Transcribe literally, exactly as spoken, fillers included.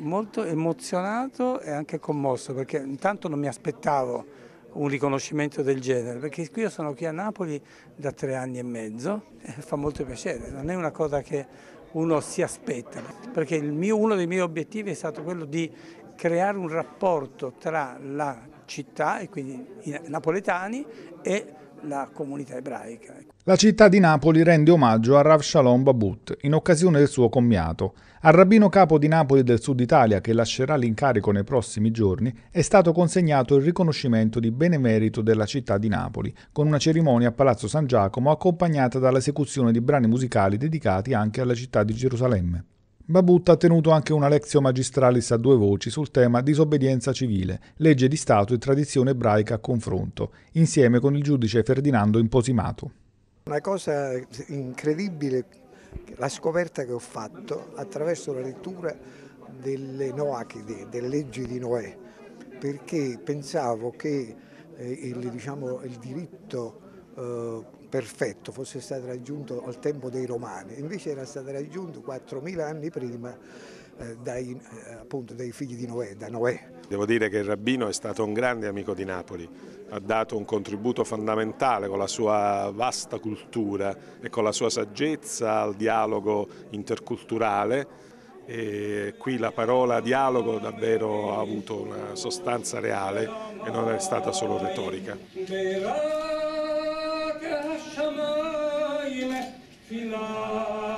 molto emozionato e anche commosso, perché intanto non mi aspettavo un riconoscimento del genere, perché io sono qui a Napoli da tre anni e mezzo e fa molto piacere, non è una cosa che uno si aspetta, perché il mio, uno dei miei obiettivi è stato quello di creare un rapporto tra la città, e quindi i napoletani, e la comunità ebraica. La città di Napoli rende omaggio a Rav Shalom Babut in occasione del suo commiato. Al rabbino capo di Napoli e del Sud Italia, che lascerà l'incarico nei prossimi giorni, è stato consegnato il riconoscimento di benemerito della città di Napoli, con una cerimonia a Palazzo San Giacomo accompagnata dall'esecuzione di brani musicali dedicati anche alla città di Gerusalemme. Babut ha tenuto anche una lectio magistralis a due voci sul tema disobbedienza civile, legge di Stato e tradizione ebraica a confronto, insieme con il giudice Ferdinando Imposimato. Una cosa incredibile, la scoperta che ho fatto attraverso la lettura delle Noachidi, delle leggi di Noè, perché pensavo che eh, il, diciamo, il diritto eh, perfetto fosse stato raggiunto al tempo dei Romani, invece era stato raggiunto quattromila anni prima eh, dai, eh, appunto, dai figli di Noè, da Noè. Devo dire che il rabbino è stato un grande amico di Napoli, ha dato un contributo fondamentale con la sua vasta cultura e con la sua saggezza al dialogo interculturale, e qui la parola dialogo davvero ha avuto una sostanza reale e non è stata solo retorica.